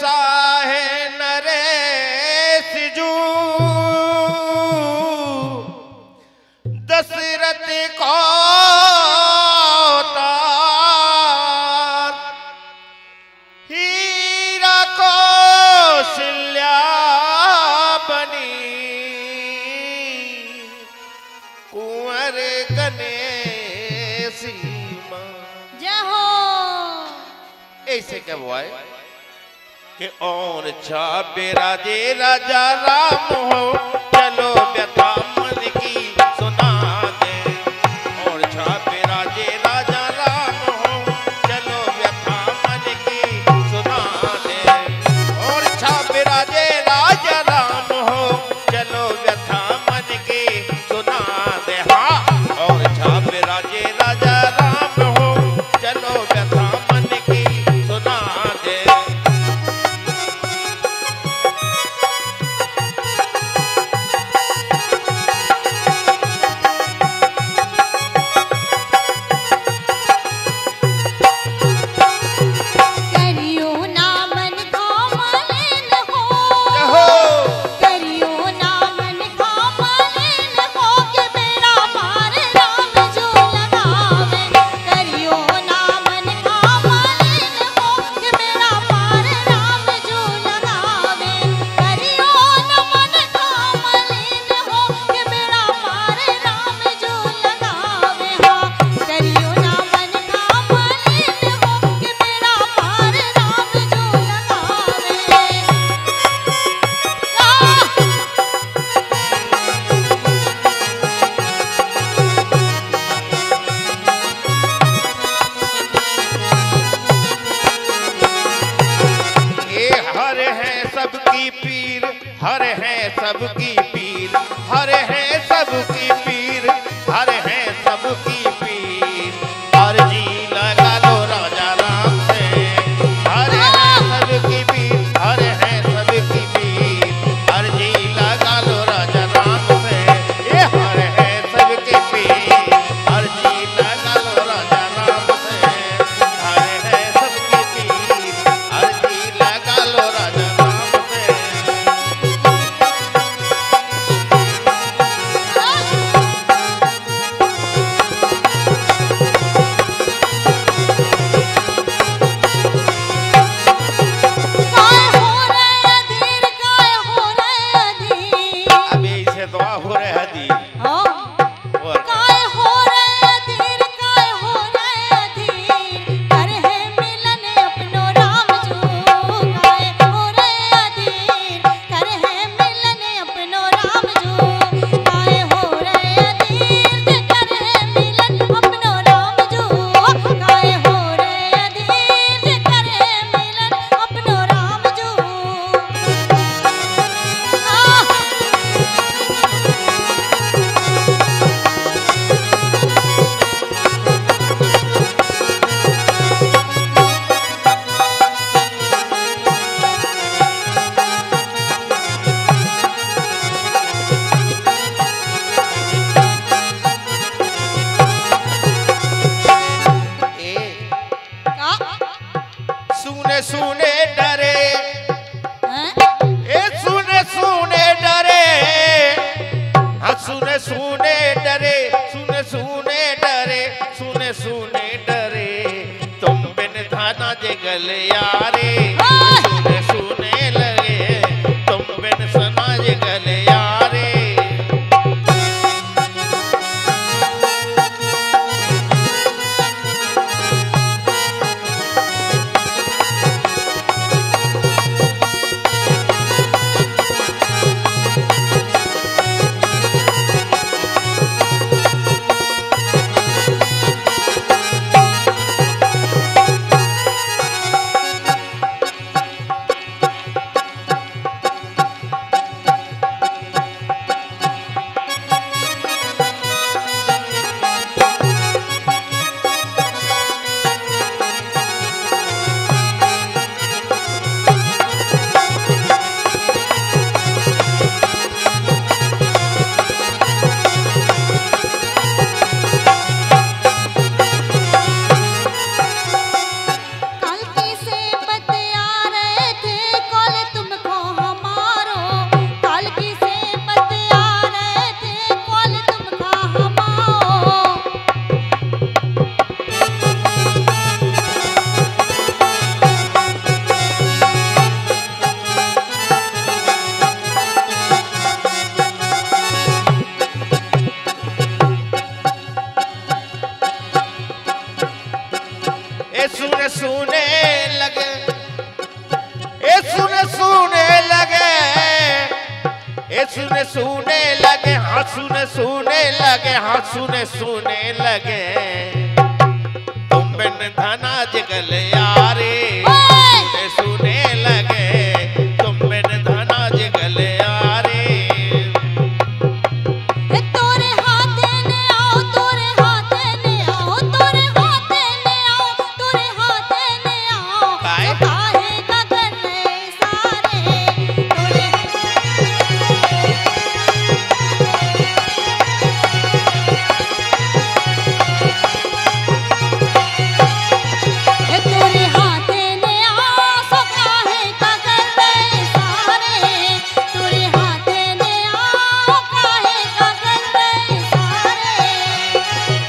साहे नरेश जू दशरथ को हीरा कौशल्या बनी कुंवर गणेशी मां। जय हो। ऐसे क्या हुआ है कि और छापे राजे राजा राम हो चलो व्यथा मन की सुना दे। और छापे राजे राजा राम हो चलो व्यथा मन की सुना दे। और छापे राजे राजा राम हो चलो व्यथा मन की सुना दे। हाँ और छापे राजे राजा राम हो चलो व्यथा मन की सुना दे। सबकी पीर हर है सबकी पीर हर है सबकी पीर हर है सबकी पीर। अर्जी लगा लो राजा राम से हर है सबकी पीर हर है सबकी पीर। अर्जी लगा लो राजा राम से ये हर है सबकी पीर। अर्जी लगा लो राजा राम से हर है सबकी पीर। अर्जी लगा लो राजा सुने डरे ए सुने सुने डरे हाँ सुने सुने डरे सुने सुने डरे सुने सुने डरे तुम बिन धाना जगल यारे। सुने सुने लगे तुम बिन सना जगल यारे। सुने सुने लगे हाँ सुने सुने लगे हाँ सुने सुने लगे तुम बिन धना जगल यारे सुने लगे तुम बिन धना जगल यारे तोरे हाथे ने आओ तोरे हाथे ने आओ तोरे हाथे ने आओ तोरे हाथे ने आओ काहे का कर रहे सारे तोरे तोरे हाथे ने आओ सो काहे का कर रहे सारे तोरे हाथे ने आओ काहे का कर रहे सारे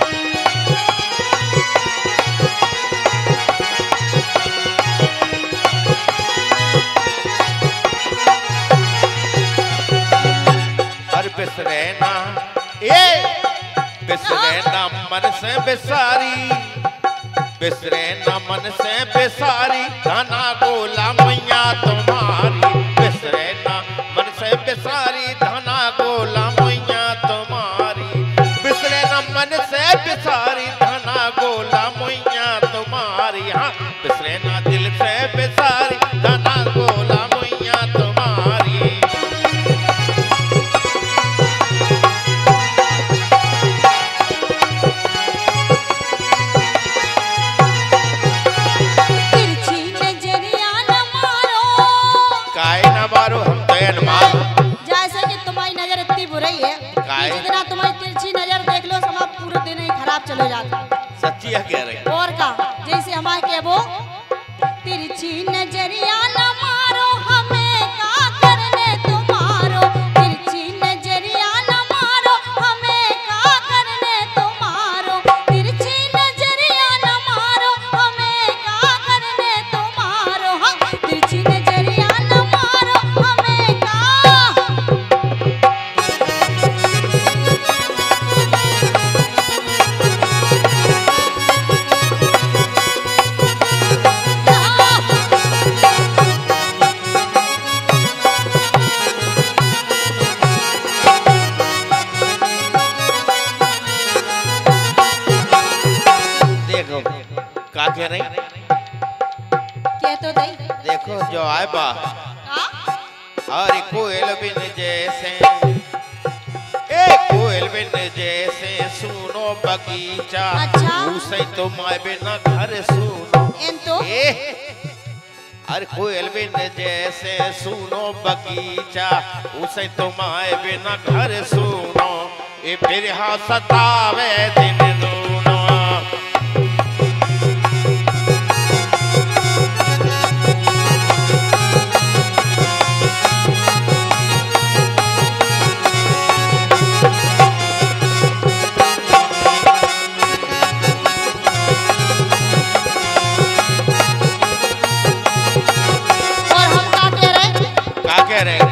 हर बिसरे ना ये बिसरे ना मन से बिसारी बिसरे ना मन से बिसारी धना गोला मैया तुम्हारी बिसरे ना मन से बिसारी धना गोला मैया तुम्हारी बिसरे ना मन से बिसारी धना गोला मैया तुम्हारी हाँ बिसरे ना दिल से बिसारी धना गोला मैया तुम्हारी तिरछी नजरिया न मारो काय ना मारो हम तो एन मारो जैसे कि तुम्हारी नजर इतनी बुरी है काय? कि जितना तुम्हारी तिरछी नजर देख लो समा पूरा दिन ही खराब चले जाता सच्ची है कह रही और का जैसे हमारे के वो तिरछी नजरिया न मारो हमें का करने तुम्हारो तिरछी नजरिया न मारो हमें का करने तुम्हारो तिरछी नजरिया न मारो हमें का करने तुम्हारो हाँ तिरछी नजरिया न मारो हमें का देखो का कह रही क्या तो दई देखो जो आए बा अरे कोयल बिन जैसे ए कोयल बिन जैसे सुनो बगीचा अच्छा। उसे तुम आए बिना घर सुनो इन तो ए अरे कोयल बिन जैसे सुनो बगीचा उसे तुम आए बिना घर सुनो ए बिरहा सतावे दिन दोनों और हम का कह रहे का कह रहे